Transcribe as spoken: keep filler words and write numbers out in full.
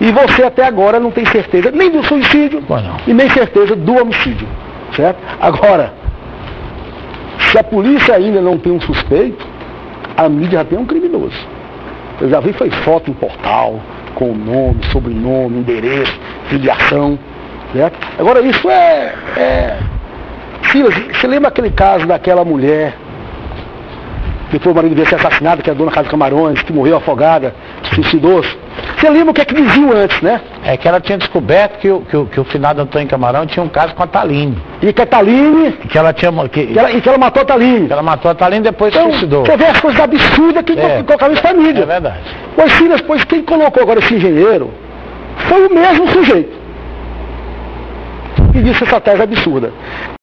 E você até agora não tem certeza nem do suicídio e nem certeza do homicídio, certo? Agora, se a polícia ainda não tem um suspeito, a mídia já tem um criminoso. Eu já vi, foi foto em portal, com nome, sobrenome, endereço, filiação, certo? Agora isso é... é... Silas, você lembra aquele caso daquela mulher que foi o marido dele ser assassinado, que é a dona Casa Camarões, que morreu afogada, suicidou-se? Você lembra o que é que diziam antes, né? É que ela tinha descoberto que o, que o, que o finado Antônio Camarão tinha um caso com a Taline. E que a Taline... Que ela tinha... Que, que ela, e que ela matou a Taline. Que ela matou a Taline e depois então, suicidou. Você vê as coisas absurdas que é. colocaram isso na mídia. É verdade. Pois Silas, pois quem colocou agora esse engenheiro foi o mesmo sujeito que disse essa tese absurda.